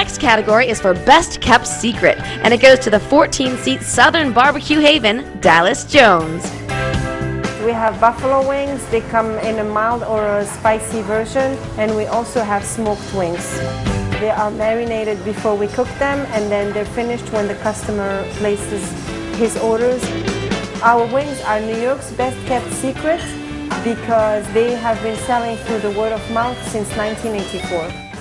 next category is for Best Kept Secret, and it goes to the 14-seat Southern Barbecue Haven, Dallas Jones. We have buffalo wings. They come in a mild or a spicy version, and we also have smoked wings. They are marinated before we cook them, and then they're finished when the customer places his orders. Our wings are New York's best kept secret because they have been selling through the word of mouth since 1984.